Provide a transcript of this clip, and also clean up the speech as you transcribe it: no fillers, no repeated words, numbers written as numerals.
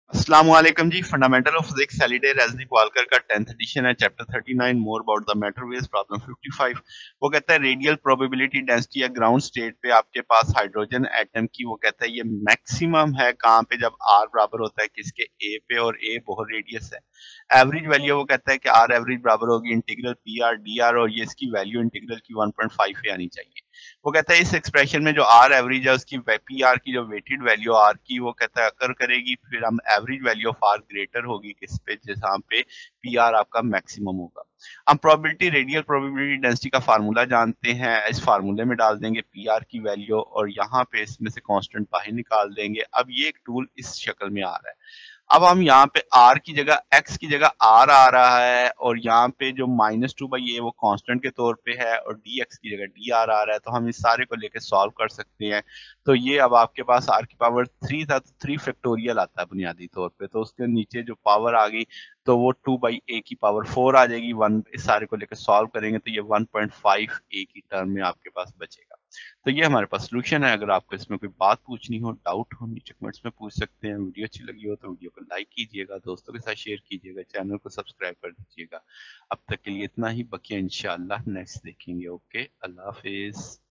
अस्सलाम वालेकुम जी। Fundamental of physics Halliday Resnick Walker का 10th एडिशन है, chapter 39 more about the matter waves, problem 55। वो कहता है रेडियल प्रोबेबिलिटी डेंसिटी या ग्राउंड स्टेट पे आपके पास हाइड्रोजन एटम की, वो कहता है ये मैक्सिमम है कहाँ पे, जब आर बराबर होता है किसके, ए पे, और ए बहुत रेडियस है। एवरेज वैल्यू वो कहता है कि आर एवरेज बराबर होगी integral p r d r, और ये इसकी वैल्यू इंटीग्रल की 1.5 पे आनी चाहिए। वो कहता है इस एक्सप्रेशन में जो आर एवरेज है उसकी पी आर की जो वेटेड वैल्यू आर की, वो कहता है अकर करेगी, फिर हम average value of r greater होगी किस पे, जहां पे पी आर आपका मैक्सिमम होगा। हम प्रोबेबिलिटी रेडियल प्रोबेबिलिटी डेंसिटी का फार्मूला जानते हैं, इस फार्मूले में डाल देंगे पी आर की वैल्यू और यहाँ पे इसमें से कांस्टेंट बाहर निकाल देंगे। अब ये एक टूल इस शक्ल में आ रहा है। अब हम यहाँ पे r की जगह x की जगह r आ रहा है, और यहाँ पे जो -2/a वो कांस्टेंट के तौर पे है, और dx की जगह dr आ रहा है, तो हम इस सारे को लेके सॉल्व कर सकते हैं। तो ये अब आपके पास r की पावर 3 था, तो 3 फैक्टोरियल आता है बुनियादी तौर पे, तो उसके नीचे जो पावर आ गई तो वो 2/a की पावर 4 आ जाएगी। वन इस सारे को लेकर सॉल्व करेंगे तो ये 1.5 a की टर्म में आपके पास बचेगा। तो ये हमारे पास सोल्यूशन है। अगर आपको इसमें कोई बात पूछनी हो, डाउट हो, नीचे कमेंट्स में पूछ सकते हैं। वीडियो अच्छी लगी हो तो वीडियो को लाइक कीजिएगा, दोस्तों के साथ शेयर कीजिएगा, चैनल को सब्सक्राइब कर दीजिएगा। अब तक के लिए इतना ही, बकिया इंशाल्लाह नेक्स्ट देखेंगे। ओके, अल्लाह हाफिज।